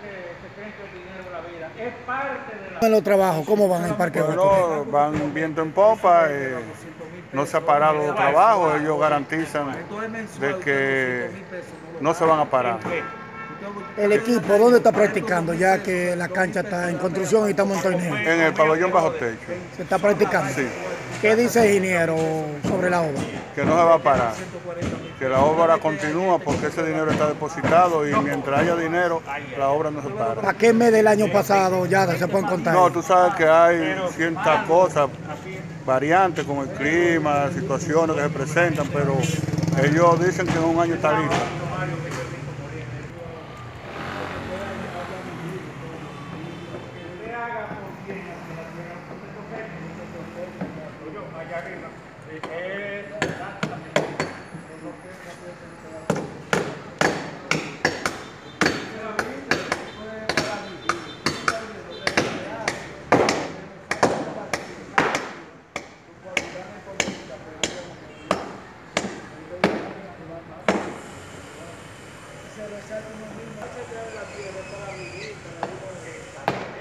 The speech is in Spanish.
En los trabajos, ¿cómo van en Parque Hotel? Bueno, van viento en popa, no se ha parado el trabajo, ellos garantizan de que no se van a parar. El equipo, ¿dónde está practicando? Ya que la cancha está en construcción y estamos en torneo. En el pabellón bajo techo. ¿Se está practicando? Sí. ¿Qué dice el ingeniero sobre la obra? Que no se va a parar, que la obra continúa porque ese dinero está depositado y mientras haya dinero, la obra no se para. ¿A qué mes del año pasado ya se pueden contar? No, tú sabes que hay ciertas cosas, variantes con el clima, situaciones que se presentan, pero ellos dicen que en un año está listo. Se resalta uno mismo, se queda la piel para vivir, para